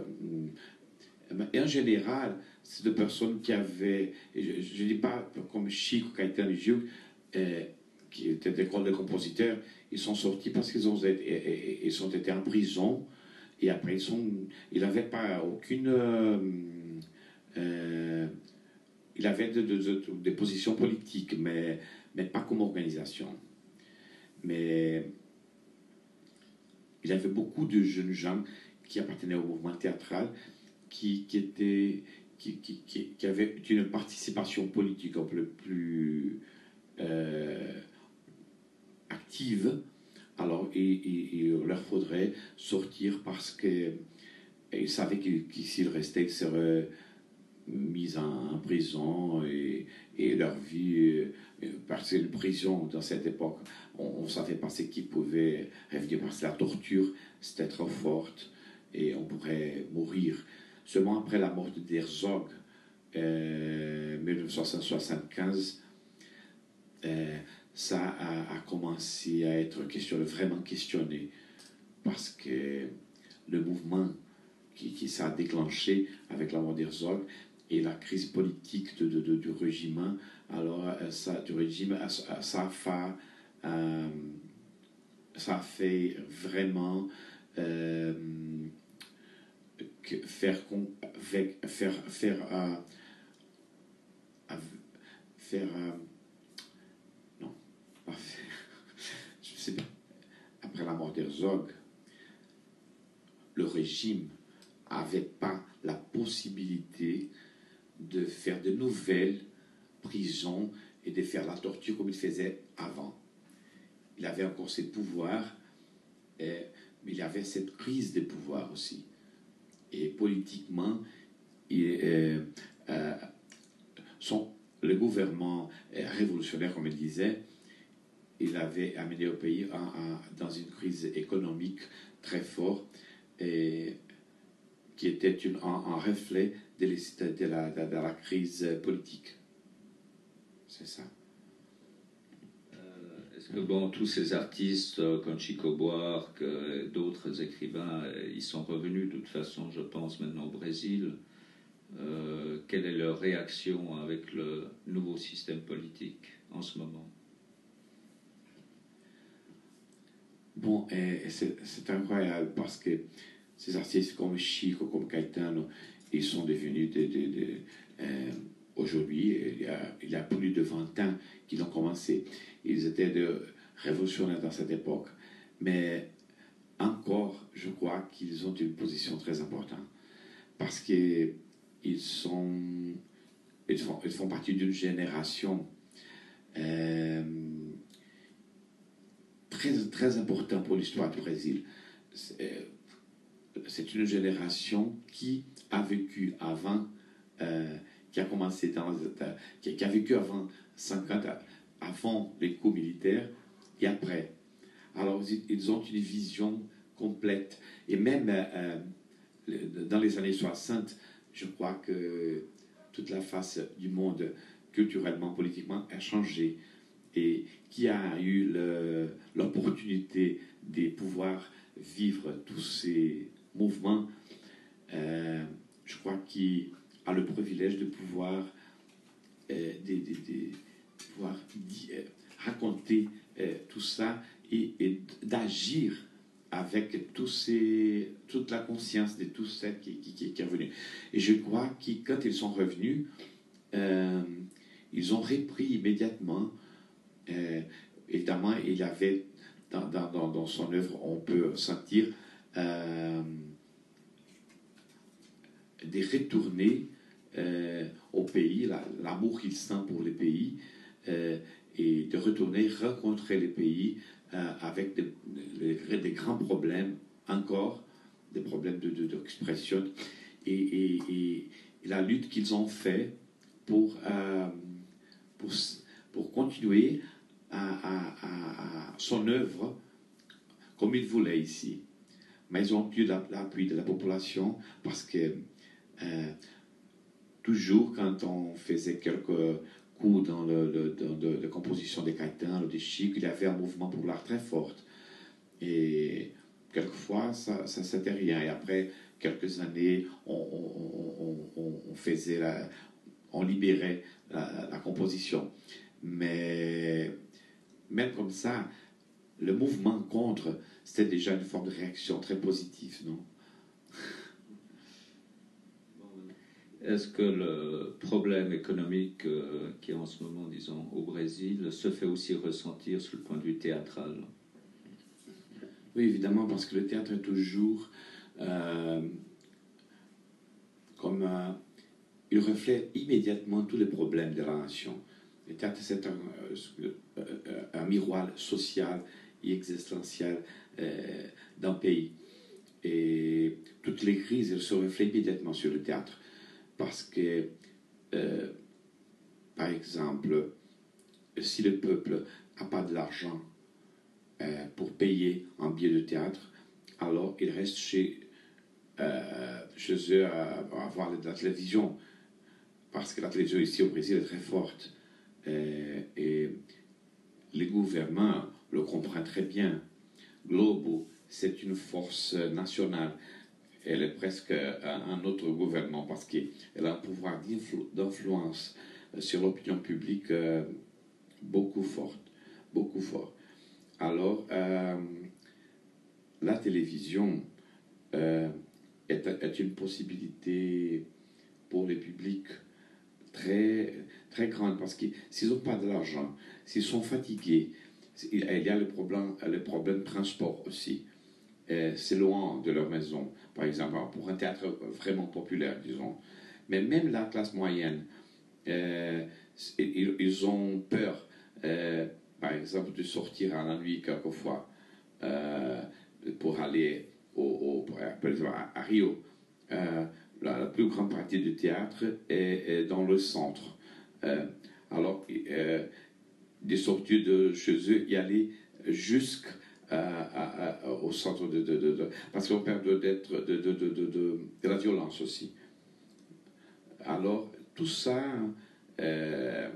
et en général, c'est des personnes qui avaient... Je ne dis pas comme Chico, Caetano Gil, euh, qui étaient des écoles de compositeurs, ils sont sortis parce qu'ils ont été, ils ont été en prison et après ils sont, ils n'avaient pas aucune, euh, euh, il avait de, de, de, des positions politiques, mais mais pas comme organisation. Mais il y avait beaucoup de jeunes gens qui appartenaient au mouvement théâtral, qui qui étaient qui qui, qui, qui avaient une participation politique un peu plus euh, active. Alors, il, il, il leur faudrait sortir parce qu'ils savaient qu'ils qu s'ils restaient, ils seraient mis en, en prison et, et leur vie, parce que la prison dans cette époque, on ne savait pas ce qui pouvait revenir parce que la torture, c'était trop forte et on pourrait mourir. Seulement après la mort d'Herzog, euh, mille neuf cent soixante-quinze, euh, ça a, a commencé à être questionné, vraiment questionné, parce que le mouvement qui, qui s'est déclenché avec la mort d'Herzog et la crise politique de, de, de, du régime, alors ça, du régime, ça a fait, euh, ça a fait vraiment euh, faire, faire, faire, faire, euh, faire euh, je sais pas, après la mort d'Herzog, le régime n'avait pas la possibilité de faire de nouvelles prisons et de faire la torture comme il faisait avant. Il avait encore ses pouvoirs, et, mais il y avait cette crise de pouvoir aussi. Et politiquement, il, euh, euh, son, le gouvernement révolutionnaire, comme il disait, il avait amené le pays en, en, dans une crise économique très forte et qui était une, un, un reflet de, de, la, de, de la crise politique. C'est ça. Euh, Est-ce que bon, tous ces artistes euh, comme Chico Buarque et euh, d'autres écrivains, euh, ils sont revenus de toute façon, je pense, maintenant au Brésil. Euh, quelle est leur réaction avec le nouveau système politique en ce moment? Bon, c'est incroyable parce que ces artistes comme Chico, comme Caetano, ils sont devenus de, de, de, euh, aujourd'hui, il y, a, il y a plus de vingt ans qu'ils ont commencé. Ils étaient de révolutionnaires dans cette époque. Mais encore, je crois qu'ils ont une position très importante parce qu'ils sont, ils font, ils font partie d'une génération euh, très, très important pour l'histoire du Brésil. C'est une génération qui a vécu avant, euh, qui a commencé dans, qui, qui a vécu avant cinquante, avant les coups militaires et après. Alors ils ont une vision complète. Et même euh, dans les années soixante, je crois que toute la face du monde, culturellement, politiquement, a changé. Et qui a eu l'opportunité de pouvoir vivre tous ces mouvements, euh, je crois qu'il a le privilège de pouvoir, euh, de, de, de pouvoir dire, raconter euh, tout ça et, et d'agir avec tous ces, toute la conscience de tout ça qui, qui, qui, qui est revenu. Et je crois que quand ils sont revenus, euh, ils ont repris immédiatement. Euh, évidemment, il y avait dans, dans, dans son œuvre, on peut sentir euh, des retournées euh, au pays, la, l'amour qu'il sent pour les pays, euh, et de retourner rencontrer les pays euh, avec des, des, des grands problèmes, encore des problèmes de, de, d'expression, et, et, et, et la lutte qu'ils ont fait pour, euh, pour, pour continuer à, à, à, à son œuvre comme ils voulaient ici. Mais ils ont eu l'appui de la population parce que euh, toujours quand on faisait quelques coups dans le, le, dans de, de composition des caïtans ou des chics, il y avait un mouvement pour l'art très fort. Et quelquefois, ça, ça c'était rien. Et après quelques années, on, on, on, on faisait la, on libérait la, la composition. Mais même comme ça, le mouvement contre, c'était déjà une forme de réaction très positive, non? Est-ce que le problème économique euh, qui est en ce moment, disons, au Brésil, se fait aussi ressentir sur le point de vue théâtral? Oui, évidemment, parce que le théâtre est toujours euh, comme... Euh, il reflète immédiatement tous les problèmes de la nation. Le théâtre, c'est un, euh, un miroir social et existentiel euh, d'un pays. Et toutes les crises, elles se reflètent immédiatement sur le théâtre. Parce que, euh, par exemple, si le peuple n'a pas de l'argent euh, pour payer un billet de théâtre, alors il reste chez, euh, chez eux à, à voir de la télévision. Parce que la télévision ici au Brésil est très forte. Euh, et les gouvernements le comprennent très bien. Globo, c'est une force nationale. Elle est presque un autre gouvernement parce qu'elle a un pouvoir d'influ- d'influence sur l'opinion publique euh, beaucoup fort. Beaucoup fort. Alors, euh, la télévision euh, est, est une possibilité pour les publics très, très grande parce que s'ils n'ont pas de l'argent, s'ils sont fatigués, il y a le problème, le problème de transport aussi. Euh, c'est loin de leur maison, par exemple, pour un théâtre vraiment populaire, disons. Mais même la classe moyenne, euh, ils, ils ont peur, euh, par exemple, de sortir à la nuit quelquefois euh, pour aller au, au, par exemple, à, à Rio. Euh, la, la plus grande partie du théâtre est, est dans le centre. Euh, alors, euh, des sorties de chez eux, y aller jusqu'à À, à, au centre de, de, de, de parce qu'on perd d'être de, de, de, de, de, de la violence aussi. Alors tout ça euh,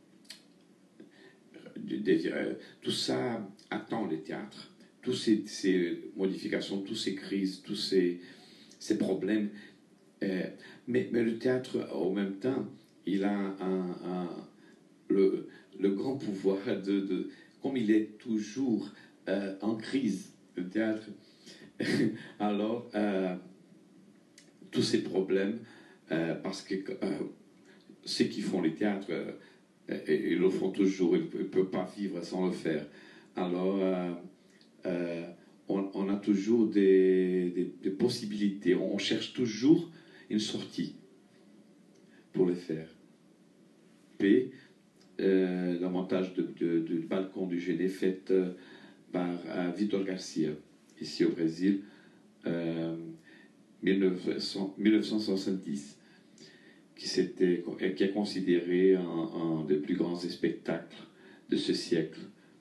de, de, euh, tout ça attend les théâtres, toutes ces, ces modifications, toutes ces crises, tous ces, ces problèmes, euh, mais, mais le théâtre en même temps il a un, un, le, le grand pouvoir de, de comme il est toujours Euh, en crise, le théâtre. Alors, euh, tous ces problèmes, euh, parce que euh, ceux qui font les théâtres, euh, ils le font toujours, ils ne peuvent pas vivre sans le faire. Alors, euh, euh, on, on a toujours des, des, des possibilités, on cherche toujours une sortie pour le faire. P, euh, le montage du de, de, de balcon du Géné fait euh, par uh, Vitor Garcia, ici au Brésil, euh, mille neuf cent soixante-dix, qui, qui est considéré un, un des plus grands spectacles de ce siècle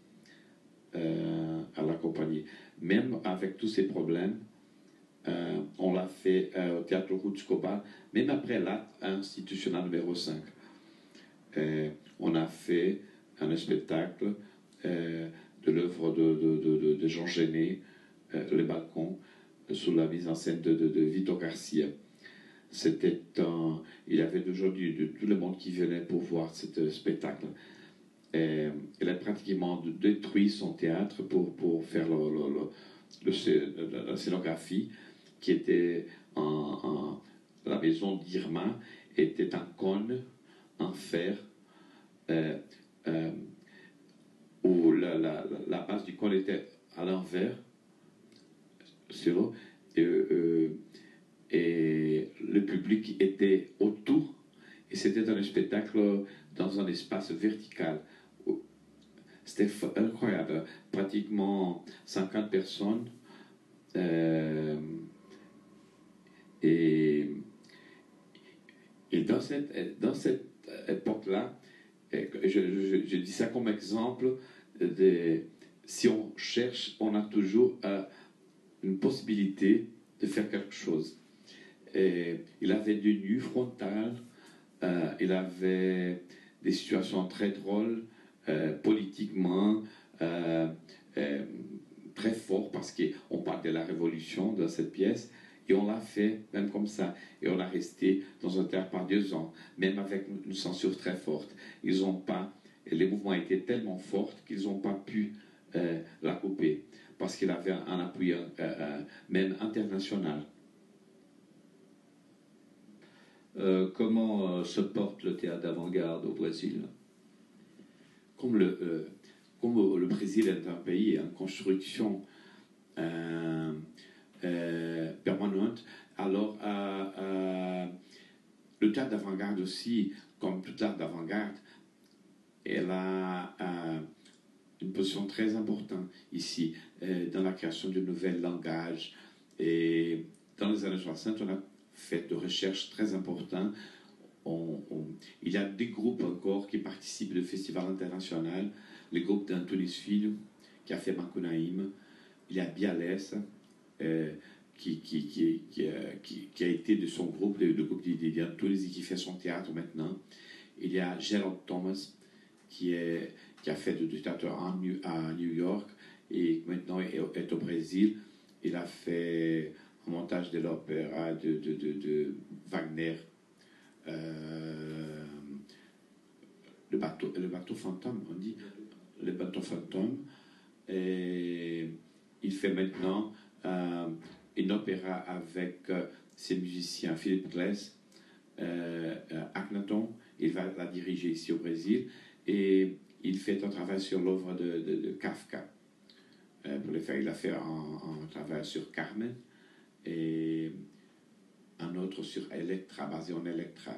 euh, à la compagnie. Même avec tous ces problèmes, euh, on l'a fait euh, au Théâtre Ruth Scobar, même après l'acte institutionnel numéro cinq. Euh, on a fait un spectacle euh, de l'œuvre de, de, de, de Jean Genet, euh, Le Balcon, euh, sous la mise en scène de, de, de Vitor Garcia. C'était un... Il y avait d'aujourd'hui de tout le monde qui venait pour voir ce spectacle. Et, il a pratiquement détruit son théâtre pour, pour faire le, le, le, la scénographie qui était en, en la maison d'Irma était en cône, en fer, euh, euh, où la, la, la base du cône était à l'envers, sur, et, euh, et le public était autour, et c'était un spectacle dans un espace vertical. C'était incroyable, pratiquement cinquante personnes. Euh, et, et dans cette, dans cette époque-là, je, je, je dis ça comme exemple, de, si on cherche, on a toujours euh, une possibilité de faire quelque chose. Et il avait des nus frontales, euh, il avait des situations très drôles, euh, politiquement, euh, euh, très fort, parce qu'on parle de la révolution dans cette pièce, et on l'a fait même comme ça, et on a resté dans un théâtre par deux ans, même avec une censure très forte. Ils ont pas, les mouvements étaient tellement forts qu'ils n'ont pas pu euh, la couper, parce qu'il avait un, un appui euh, euh, même international. Euh, comment euh, se porte le théâtre d'avant-garde au Brésil? Comme le, euh, comme le Brésil est un pays en construction euh, euh, permanente, alors euh, euh, le théâtre d'avant-garde aussi, comme tout théâtre d'avant-garde, elle a euh, une position très importante ici, euh, dans la création de nouveaux langages. Et dans les années soixante, on a fait de recherches très importantes. On, on, il y a des groupes encore qui participent au festival international. Le groupe d'Antunes Filho, qui a fait Macunaíma. Il y a Biales, euh, qui, qui, qui, qui, euh, qui, qui a été de son groupe, le, le groupe d'Antunes, et qui fait son théâtre maintenant. Il y a Gerald Thomas, qui, est, qui a fait du théâtre à New, à New York et maintenant est, est au Brésil. Il a fait un montage de l'opéra de, de, de, de Wagner, euh, le, bateau, le bateau fantôme, on dit, le bateau fantôme. Et il fait maintenant euh, une opéra avec euh, ses musiciens, Philippe Glass, euh, euh, Akhenaton. Il va la diriger ici au Brésil. Et il fait un travail sur l'œuvre de, de, de Kafka. Euh, pour le faire, il a fait un, un travail sur Carmen et un autre sur Electra, basé en Electra.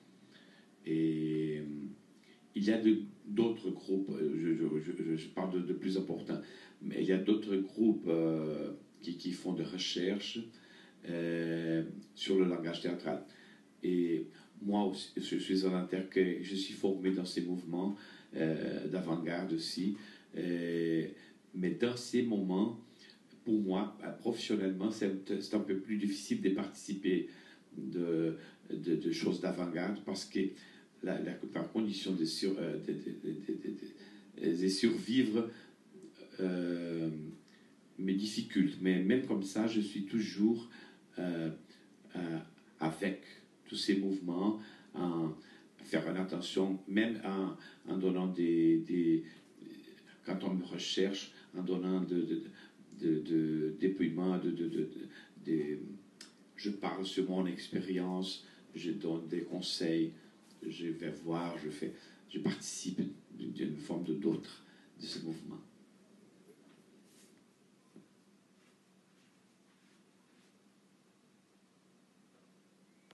Et euh, il y a d'autres groupes, je, je, je parle de, de plus importants, mais il y a d'autres groupes euh, qui, qui font des recherches euh, sur le langage théâtral. Et moi aussi, je suis un intercueil, je suis formé dans ces mouvements euh, d'avant-garde aussi. Euh, mais dans ces moments, pour moi, professionnellement, c'est un peu plus difficile de participer de, de, de choses d'avant-garde parce que la, la, la condition de, sur, euh, de, de, de, de, de survivre euh, me difficulte. Mais même comme ça, je suis toujours euh, euh, avec tous ces mouvements, en faire une attention, même en, en donnant des, des... Quand on me recherche, en donnant de, de, de, de dépouillement, de, de, de, de, de, je parle sur mon expérience, je donne des conseils, je vais voir, je, fais, je participe d'une forme ou d'autre de ce mouvement.